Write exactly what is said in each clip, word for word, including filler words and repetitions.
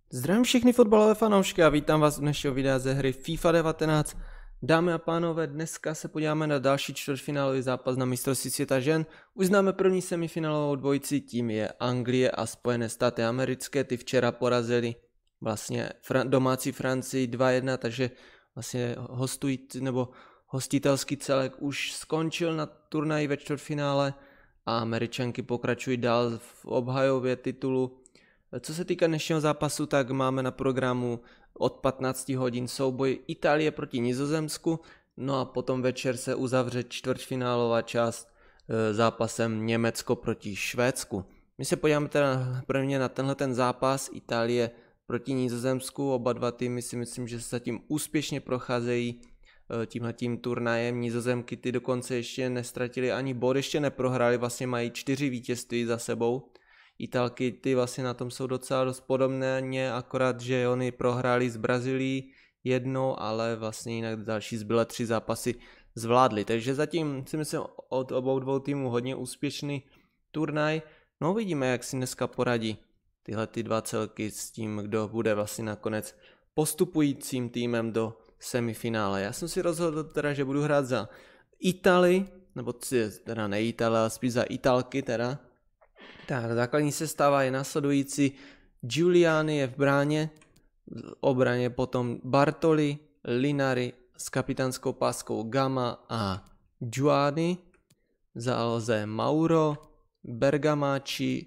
Zdravím všechny fotbalové fanoušky a vítám vás u dnešního videa ze hry FIFA devatenáct. Dámy a pánové, dneska se podíváme na další čtvrtfinálový zápas na mistrovství světa žen. Už známe první semifinálovou dvojici, tím je Anglie a Spojené státy americké. Ty včera porazili vlastně domácí Francii dva jedna, takže vlastně hostující nebo hostitelský celek už skončil na turnaji ve čtvrtfinále a Američanky pokračují dál v obhajově titulu. Co se týká dnešního zápasu, tak máme na programu od patnácti hodin souboj Itálie proti Nizozemsku, no a potom večer se uzavře čtvrtfinálová část zápasem Německo proti Švédsku. My se podíváme teda prvně na tenhle ten zápas Itálie proti Nizozemsku. Oba dva týmy si myslím, že se zatím úspěšně procházejí tímhletím turnajem. Nizozemky ty dokonce ještě nestratili ani bod, ještě neprohráli, vlastně mají čtyři vítězství za sebou. Italky ty vlastně na tom jsou docela dost podobné, akorát že oni prohráli z Brazílií jednou, ale vlastně jinak další zbylé tři zápasy zvládli. Takže zatím si myslím od obou dvou týmů hodně úspěšný turnaj. No uvidíme, jak si dneska poradí tyhle ty dva celky s tím, kdo bude vlastně nakonec postupujícím týmem do semifinále. Já jsem si rozhodl teda, že budu hrát za Italy, nebo teda ne Italy, ale spíš za Italky teda. Tak, základní sestava je následující. Giuliani je v bráně, v obraně potom Bartoli, Linari s kapitánskou páskou Gama a Giuani. V záloze Mauro, Bergamaschi,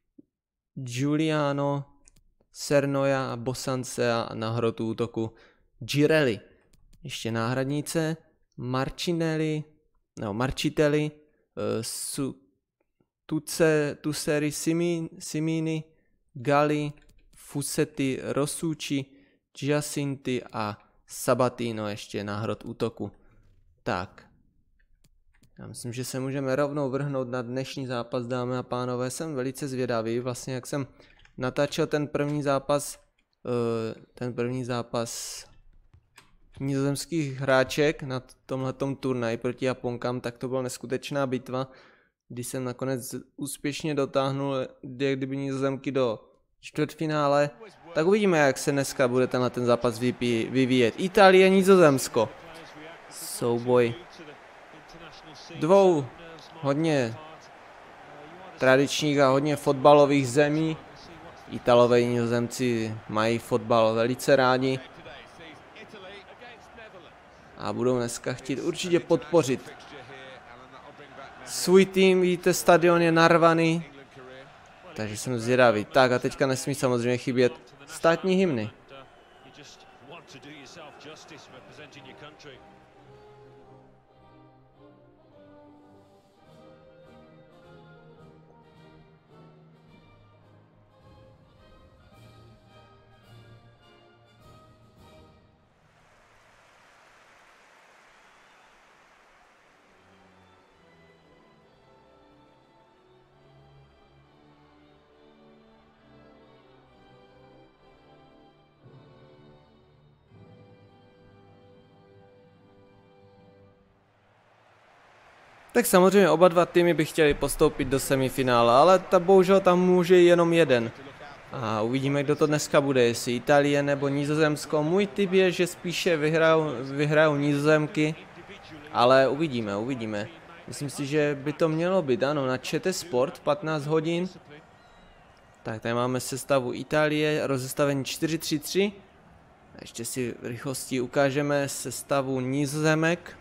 Giuliano, Sernoja a Bosancea a na hrotu útoku Girelli. Ještě náhradnice Marcinelli, no Marcitelli, uh, su Tuce, Tuceri, Simini, Gali, Fusetti, Rosucci, Giacinti a Sabatino ještě na hrot útoku. Tak. Já myslím, že se můžeme rovnou vrhnout na dnešní zápas, dámy a pánové. Jsem velice zvědavý, vlastně jak jsem natáčel ten první zápas, ten první zápas nizozemských hráček na tomhletom turnaji proti Japonkám, tak to byla neskutečná bitva. Když jsem nakonec úspěšně dotáhnul kdyby Nizozemky do čtvrtfinále, tak uvidíme, jak se dneska bude tenhle ten zápas vyvíjet. Itálie, Nizozemsko. Souboj dvou hodně tradičních a hodně fotbalových zemí. Italové i Nizozemci mají fotbal velice rádi a budou dneska chtít určitě podpořit svůj tým. Vidíte, stadion je narvaný, takže jsem zvědavý. Tak a teďka nesmí samozřejmě chybět státní hymny. Tak samozřejmě oba dva týmy by chtěli postoupit do semifinále, ale ta bohužel tam může jenom jeden. A uvidíme, kdo to dneska bude, jestli Itálie nebo Nizozemsko. Můj tip je, že spíše vyhrajou, vyhrajou Nizozemky, ale uvidíme, uvidíme. Myslím si, že by to mělo být, ano, na ČT Sport patnáct hodin. Tak tady máme sestavu Itálie, rozestavení čtyři tři tři. A ještě si v rychlosti ukážeme sestavu Nizozemek.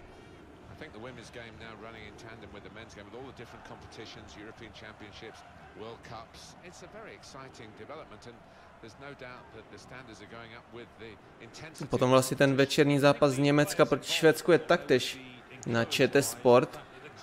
Potom vlastně ten večerní zápas z Německa proti Švédsku je taktéž na ČT Sport.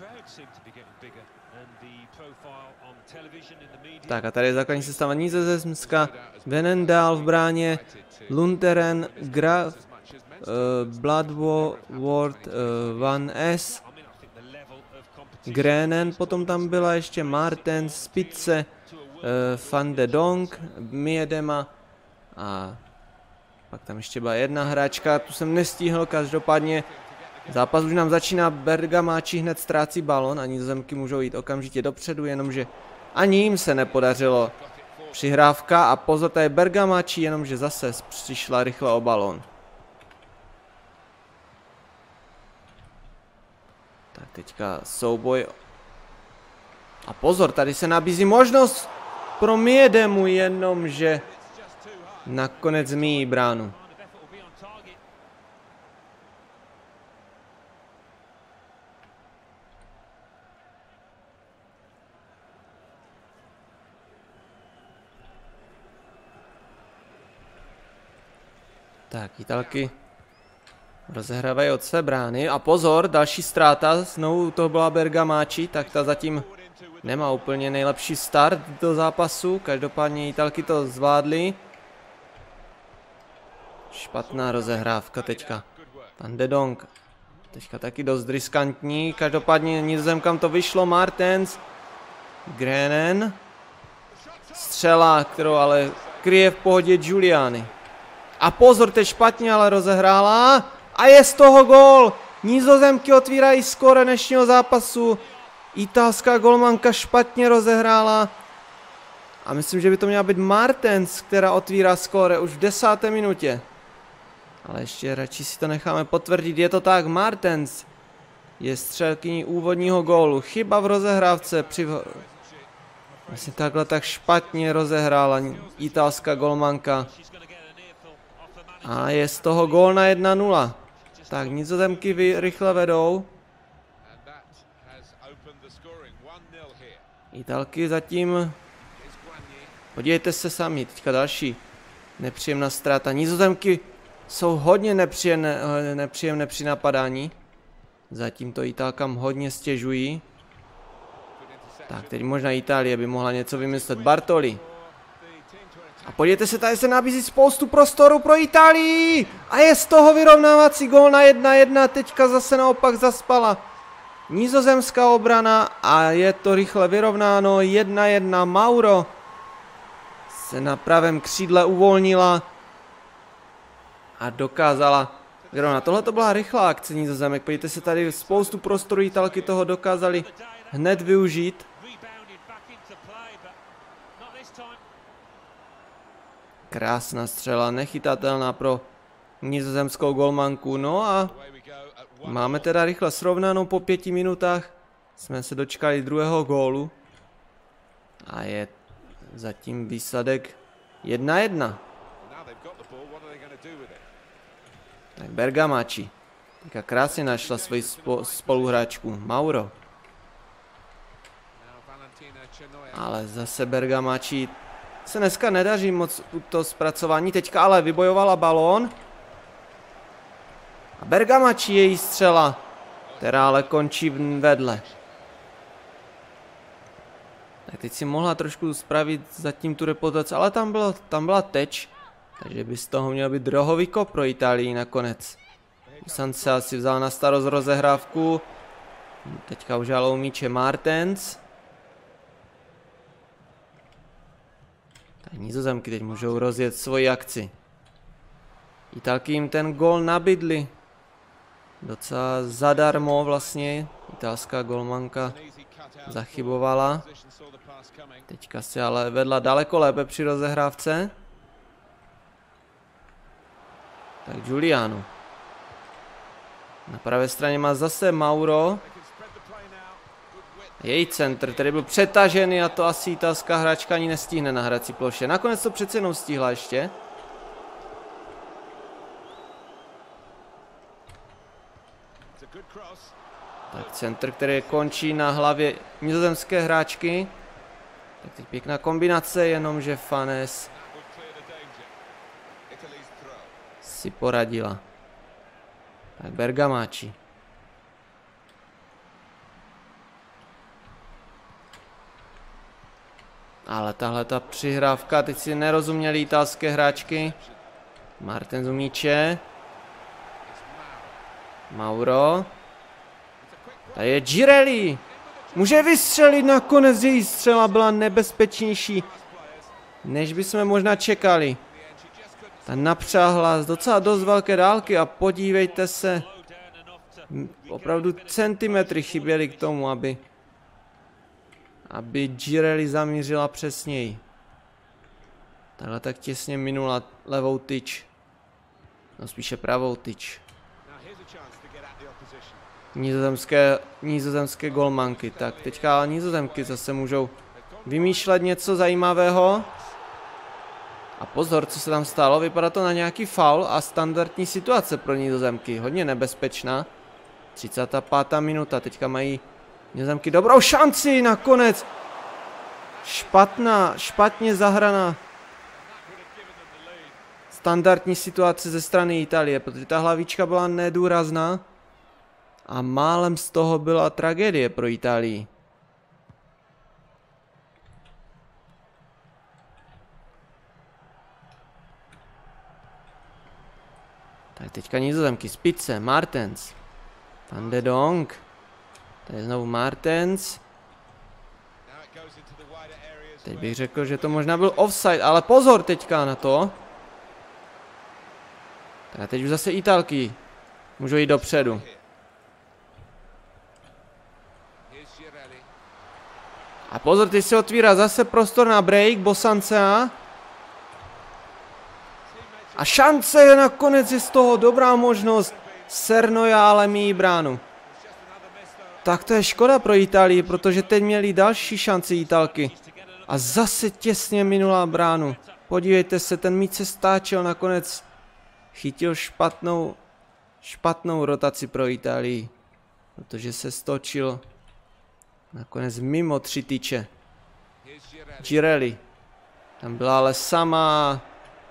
Tak a tady je základní sestava Nizozemska, Venendal v bráně, Lunteren, Graf, uh, Bloodworth, uh, Van S, Grenen, potom tam byla ještě Martens, Spitze, uh, Van de Donk, Miedema a pak tam ještě byla jedna hráčka, tu jsem nestihl, každopádně zápas už nám začíná, Bergamaschi hned ztrácí balon a Nizozemky můžou jít okamžitě dopředu, jenomže ani jim se nepodařilo přihrávka a pozor, tady Bergamaschi, jenomže zase přišla rychle o balón. Tak teďka souboj. A pozor, tady se nabízí možnost pro Miedemu, jenomže nakonec míjí bránu. Tak, Italky rozehrávají od své brány. A pozor, další ztráta, znovu to byla Bergamaschi, tak ta zatím nemá úplně nejlepší start do zápasu. Každopádně Italky to zvládly. Špatná rozehrávka teďka. Pan De Jong. Teďka taky dost riskantní. Každopádně Nizozemkám to vyšlo. Martens. Grenen. Střela, kterou ale kryje v pohodě Giuliani. A pozor, teď špatně ale rozehrála. A je z toho gól. Nizozemky otvírají skóre dnešního zápasu. Italská golmanka špatně rozehrála. A myslím, že by to měla být Martens, která otvírá skóre už v desáté minutě. Ale ještě radši si to necháme potvrdit. Je to tak, Martens je střelkyní úvodního gólu. Chyba v rozehrávce. Při... Myslím, takhle tak špatně rozehrála italská golmanka. A je z toho gól na jedna nula. Tak Nizozemky vy rychle vedou. Italky zatím... Podívejte se sami, teďka další nepříjemná ztráta. Nizozemky jsou hodně nepříjemné, nepříjemné při napadání. Zatím to Italkám hodně stěžují. Tak, teď možná Itálie by mohla něco vymyslet. Bartoli. A podívejte se, tady se nabízí spoustu prostoru pro Itálii. A je z toho vyrovnávací gól na jedna jedna. Teďka zase naopak zaspala nizozemská obrana a je to rychle vyrovnáno. jedna jedna. Mauro se na pravém křídle uvolnila a dokázala vyrovnat. Tohle to byla rychlá akce Nizozemek. Podívejte se, tady spoustu prostoru, Italky toho dokázali hned využít. Krásná střela, nechytatelná pro nizozemskou golmanku. No a máme teda rychle srovnanou po pěti minutách. Jsme se dočkali druhého gólu. A je zatím výsledek jedna jedna. Tak Bergamaschi. Teďka krásně našla svoji spo, spoluhráčku Mauro. Ale zase Bergamaschi se dneska nedaří moc to zpracování. Teďka ale vybojovala balón. A Bergamaschi její střela, která ale končí vedle. Tak teď si mohla trošku spravit zatím tu reputaci, ale tam, bylo, tam byla teč. Takže by z toho měl být drohový kop pro Itálii nakonec. Sansa si vzal na starost rozehrávku. Teďka už žálou míče Martens. Tak Nizozemky teď můžou rozjet svoji akci. Italky jim ten gól nabídli. Docela zadarmo vlastně. Italská golmanka zachybovala. Teďka si ale vedla daleko lépe při rozehrávce. Tak Giuliano. Na pravé straně má zase Mauro. Její centr, který byl přetažený a to asi italská hráčka ani nestihne na hrací ploše. Nakonec to přece jenom stihla ještě. Tak centr, který končí na hlavě nizozemské hráčky. Tak teď pěkná kombinace, jenomže Fanes si poradila. Tak Bergamaschi. Ale tahle ta přihrávka, teď si nerozuměli italské hráčky. Martens u míče. Mauro. Tady je Girelli. Může vystřelit, nakonec její střela byla nebezpečnější, než bychom možná čekali. Ta napřáhla z docela dost velké dálky a podívejte se. Opravdu centimetry chyběly k tomu, aby aby Girelli zamířila přesněji. Takhle tak těsně minula levou tyč. No spíše pravou tyč. Nizozemské, nizozemské golmanky. Tak teďka nizozemky zase můžou vymýšlet něco zajímavého. A pozor, co se tam stalo, vypadá to na nějaký faul a standardní situace pro nizozemky. Hodně nebezpečná. třicátá pátá minuta, teďka mají nizozemky dobrou šanci nakonec. Špatná, špatně zahraná standardní situace ze strany Itálie, protože ta hlavička byla nedůrazná a málem z toho byla tragédie pro Itálii. Tak teďka nizozemky, Spitze, Martens, Van de Donk, to je znovu Martens. Teď bych řekl, že to možná byl offside, ale pozor teďka na to. Tak teď už zase Italky můžou jít dopředu. A pozor, teď se otvírá zase prostor na break, Bosancea. A šance je nakonec, je z toho dobrá možnost. Sernoja ale míjí bránu. Tak to je škoda pro Itálii, protože teď měli další šanci Italky. A zase těsně minula bránu. Podívejte se, ten míč se stáčel, nakonec chytil špatnou, špatnou rotaci pro Itálii. Protože se stočil nakonec mimo tři tyče. Girelli. Tam byla ale sama.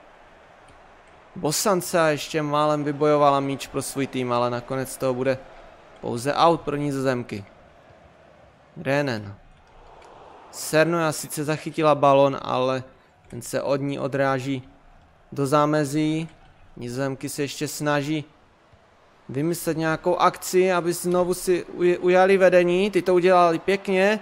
Bosancea ještě málem vybojovala míč pro svůj tým, ale nakonec toho bude pouze out pro nizozemky. Grenen. Sernoja sice zachytila balon, ale ten se od ní odráží do zámezí. Nizozemky se ještě snaží vymyslet nějakou akci, aby znovu si ujali vedení. Ty to udělali pěkně.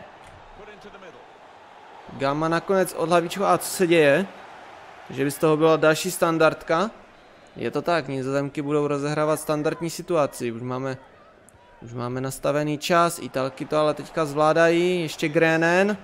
Gamma nakonec od hlavičku. A co se děje? Že by z toho byla další standardka. Je to tak, nizozemky budou rozehrávat standardní situaci. Už máme, už máme nastavený čas. Italky to ale teďka zvládají. Ještě Grenen.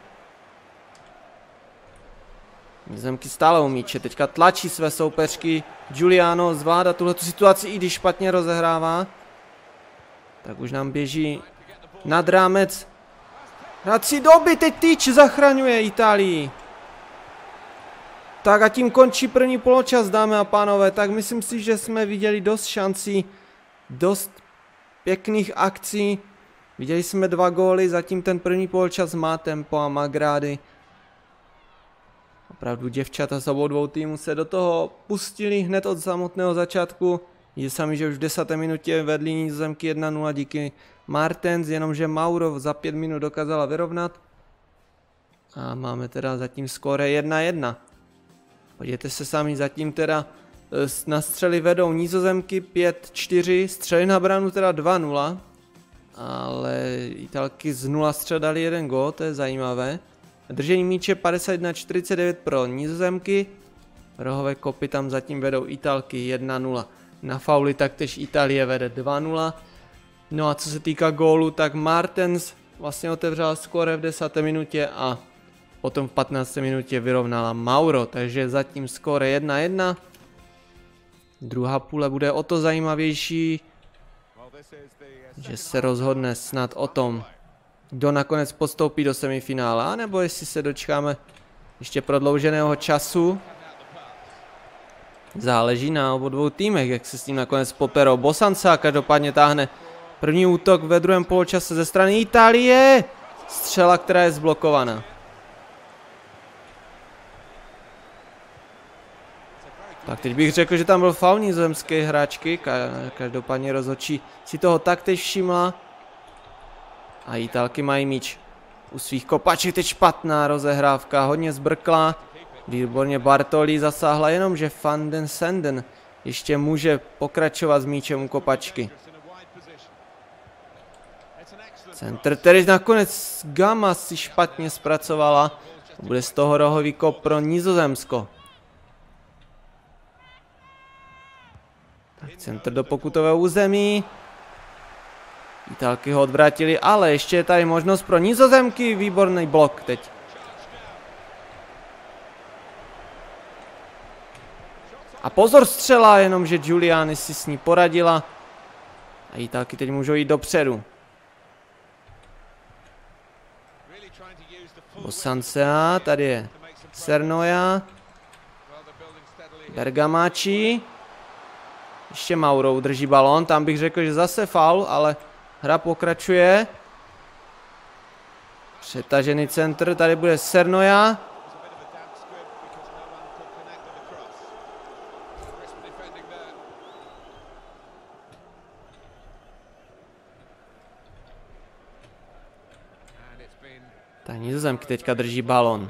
Nizozemky stále u míče. Teďka tlačí své soupeřky. Giuliano zvládá tuhletu situaci, i když špatně rozehrává. Tak už nám běží nad rámec hrací doby. Teď tyč zachraňuje Itálii. Tak a tím končí první poločas, dámy a pánové. Tak myslím si, že jsme viděli dost šancí, dost pěkných akcí. Viděli jsme dva góly, zatím ten první poločas má tempo a má grády. Opravdu děvčata z obou dvou týmů se do toho pustili hned od samotného začátku. Je sami, že už v desáté minutě vedli nizozemky jedna nula díky Martens, jenomže Mauro za pět minut dokázala vyrovnat. A máme teda zatím skóre jedna jedna. Podívejte se sami, zatím teda na střely vedou nizozemky pět čtyři, střely na bránu teda dva nula. Ale Italky z nula střel dali jeden gól, to je zajímavé. Držení míče padesát jedna čtyřicet devět pro nizozemky. Rohové kopy tam zatím vedou Italky jedna nula. Na fauly taktéž Itálie vede dva nula. No a co se týká gólu, tak Martens vlastně otevřela skóre v desáté minutě a potom v patnácté minutě vyrovnala Mauro, takže zatím skóre jedna jedna. Druhá půle bude o to zajímavější, že se rozhodne snad o tom, kdo nakonec postoupí do semifinále, nebo jestli se dočkáme ještě prodlouženého času. Záleží na obou dvou týmech, jak se s tím nakonec poperou. Bosancea každopádně táhne první útok ve druhém poločase ze strany Itálie. Střela, která je zblokovaná. Tak teď bych řekl, že tam byl faul nizozemské hráčky, každopádně rozhodčí si toho taktéž všimla. A Italky mají míč u svých kopaček, teď špatná rozehrávka, hodně zbrkla. Výborně Bartoli zasáhla, jenomže Van den Sanden ještě může pokračovat s míčem u kopačky. Centr, který nakonec Gamma si špatně zpracovala. Bude z toho rohový kop pro Nizozemsko. Tak centr do pokutového území. Italky ho odvrátili, ale ještě je tady možnost pro Nizozemky. Výborný blok teď. A pozor střela, jenomže Giuliani si s ní poradila. A Italky teď můžou jít dopředu. Bosansea, tady je Cernoia. Bergamaschi. Ještě Mauro drží balón, tam bych řekl, že zase faul, ale hra pokračuje. Přetažený centr, tady bude Cernoia. Tak Nizozemky teďka drží balón.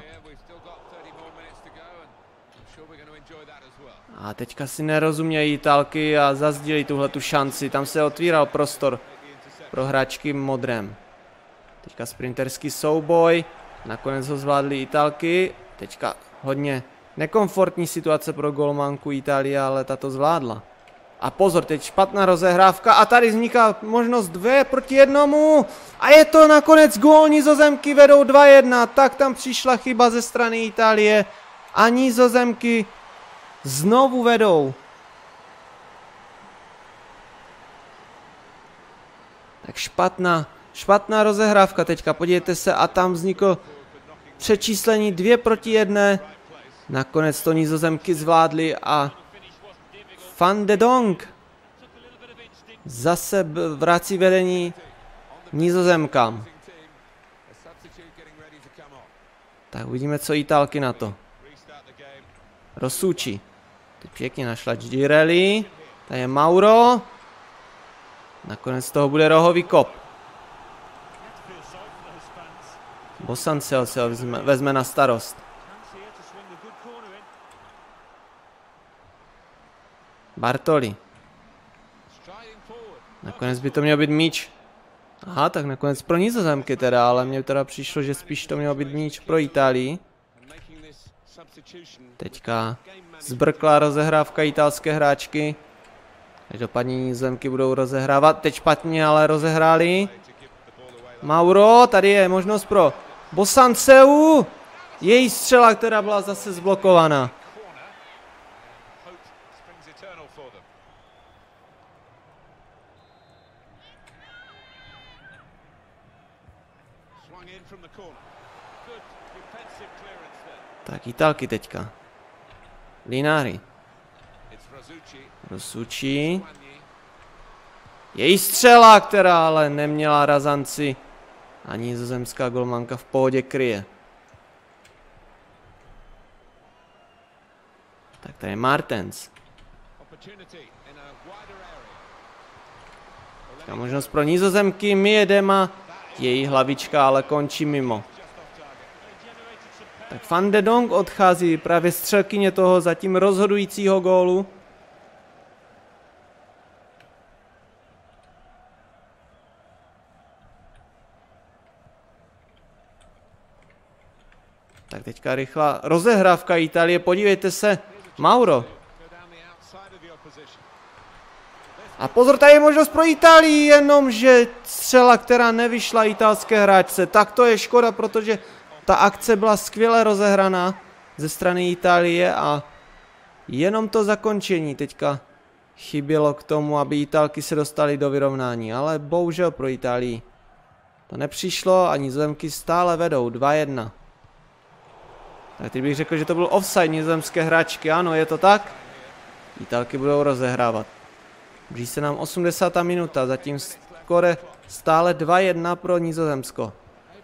A teďka si nerozumějí Italky a zazdílí tuhle tu šanci. Tam se otvíral prostor pro hráčky modrém. Teďka sprinterský souboj. Nakonec ho zvládli Italky. Teďka hodně nekomfortní situace pro golmanku Itálie, ale ta to zvládla. A pozor, teď špatná rozehrávka a tady vzniká možnost dvě proti jednomu. A je to nakonec gól, Nizozemky vedou dva jedna. Tak tam přišla chyba ze strany Itálie a Nizozemky znovu vedou. Tak špatná, špatná rozehrávka teďka, podívejte se, a tam vzniklo přečíslení dvě proti jedné. Nakonec to Nizozemky zvládly a Van de Donk zase vrací vedení Nizozemkám. Tak uvidíme, co Italky na to. Rossucci. Teď pěkně našla Girelli. Tady je Mauro. Nakonec toho bude rohový kop. Bosanseo se ho vezme, vezme na starost. Bartoli. Nakonec by to měl být míč. Aha, tak nakonec pro Nizozemky teda, ale mně teda přišlo, že spíš to měl být míč pro Itálii. Teďka zbrklá rozehrávka italské hráčky. Každopádně Nizozemky budou rozehrávat. Teď špatně, ale rozehráli. Mauro, tady je možnost pro Bosanseu. Její střela, která byla zase zblokovaná. Tak Italky teďka. Linari. Rossucci. Její střela, která ale neměla razanci. A nizozemská golmanka v pohodě kryje. Tak tady je Martens. Taká možnost pro Nizozemky. Miedema. Její hlavička ale končí mimo. Tak Van de Donk odchází, právě střelkyně toho zatím rozhodujícího gólu. Tak teďka rychlá rozehrávka Itálie, podívejte se, Mauro. A pozor, tady je možnost pro Itálii, jenomže střela, která nevyšla italské hráčce. Tak to je škoda, protože ta akce byla skvěle rozehraná ze strany Itálie a jenom to zakončení teďka chybělo k tomu, aby Italky se dostaly do vyrovnání, ale bohužel pro Itálii to nepřišlo a Nizozemky stále vedou dva jedna. Tak teď bych řekl, že to byl offside nizozemské hráčky, ano, je to tak. Italky budou rozehrávat. Blíží se nám osmdesátá minuta, zatím skore stále dva jedna pro Nizozemsko.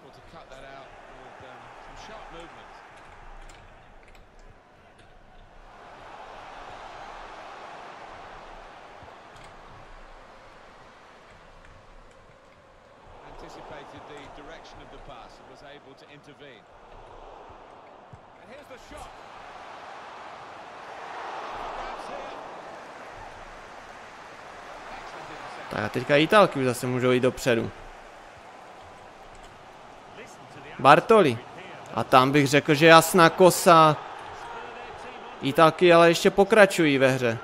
Tak a teďka Italky už zase můžou jít dopředu. Bartoli. A tam bych řekl, že jasná kosa. Italky ale ještě pokračují ve hře.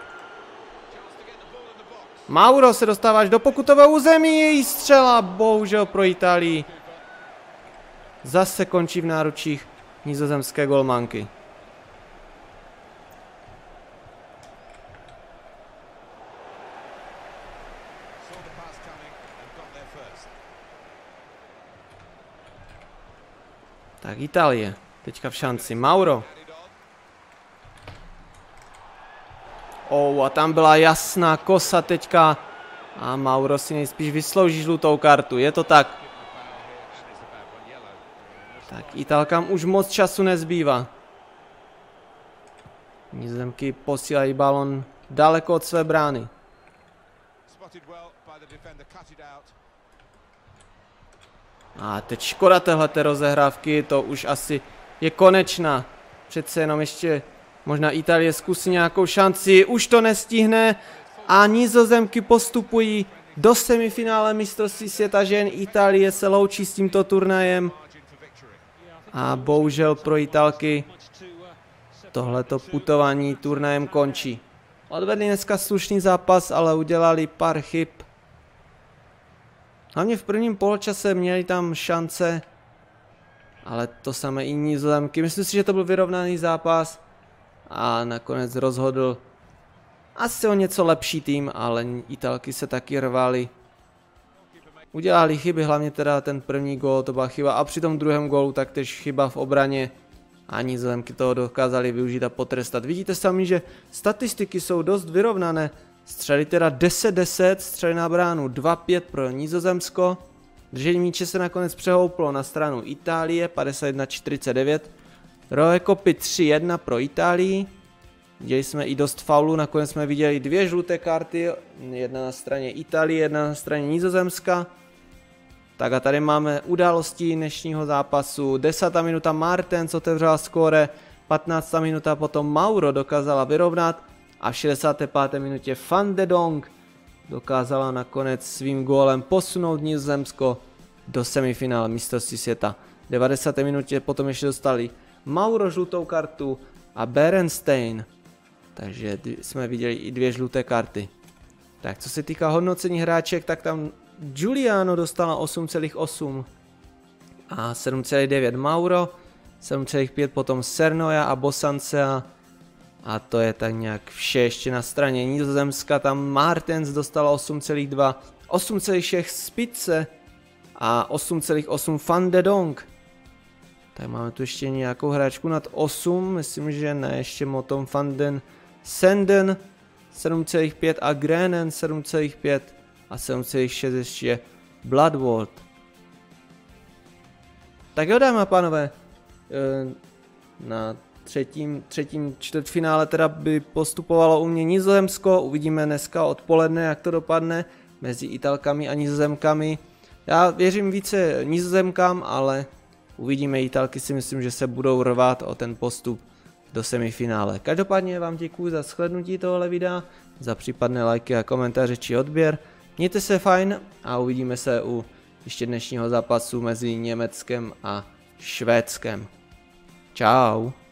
Mauro se dostává až do pokutového území, její střela, bohužel pro Itálii. Zase končí v náručích nizozemské golmanky. Tak Itálie, teďka v šanci, Mauro. Oh, a tam byla jasná kosa teďka. A Mauro si nejspíš vyslouží žlutou kartu, je to tak. Tak Italkám už moc času nezbývá. Nizozemky posílají balon daleko od své brány. A teď škoda téhleté rozehrávky, to už asi je konečná. Přece jenom ještě možná Itálie zkusí nějakou šanci, už to nestihne a Nizozemky postupují do semifinále mistrovství světa žen. Itálie se loučí s tímto turnajem a bohužel pro Italky tohleto putování turnajem končí. Odvedli dneska slušný zápas, ale udělali pár chyb. Hlavně v prvním poločase měli tam šance, ale to samé i Nizozemky. Myslím si, že to byl vyrovnaný zápas a nakonec rozhodl asi o něco lepší tým, ale Italky se taky rvali. Udělali chyby, hlavně teda ten první gól, to byla chyba, a při tom druhém gólu taktéž chyba v obraně. A Nizozemky toho dokázali využít a potrestat. Vidíte sami, že statistiky jsou dost vyrovnané. Střely teda deset deset, střely na bránu dva pět pro Nizozemsko. Držení míče se nakonec přehouplo na stranu Itálie, padesát jedna čtyřicet devět. Rohe kopy tři jedna pro Itálii. Viděli jsme i dost faulů, nakonec jsme viděli dvě žluté karty. Jedna na straně Itálie, jedna na straně Nizozemska. Tak a tady máme události dnešního zápasu. desátá minuta Martens otevřela skóre, patnáctá minuta potom Mauro dokázala vyrovnat a v šedesáté páté minutě Van de Donk dokázala nakonec svým gólem posunout Nizozemsko do semifinále mistrovství světa. V devadesáté minutě potom ještě dostali Mauro žlutou kartu a Berenstein. Takže jsme viděli i dvě žluté karty. Tak co se týká hodnocení hráček, tak tam Giuliano dostala osm celá osm a sedm celá devět Mauro, sedm celá pět potom Sernoja a Bosancea a to je tak nějak vše. Ještě na straně Nizozemska tam Martens dostala osm celá dva, osm celá šest Spitze a osm celá osm Van de Donk. Tak máme tu ještě nějakou hráčku nad osm, myslím, že ne, ještě potom Van den Senden sedm celá pět a Grenen sedm celá pět a sedm celá šest ještě Bloodworth. Tak jo, dámy a pánové, na třetím, třetím čtvrtfinále teda by postupovalo u mě Nizozemsko, uvidíme dneska odpoledne, jak to dopadne mezi Italkami a Nizozemkami. Já věřím více Nizozemkám, ale uvidíme, Italky si myslím, že se budou rvát o ten postup do semifinále. Každopádně vám děkuji za shlédnutí tohle videa, za případné lajky a komentáře či odběr. Mějte se fajn a uvidíme se u ještě dnešního zápasu mezi Německem a Švédskem. Čau.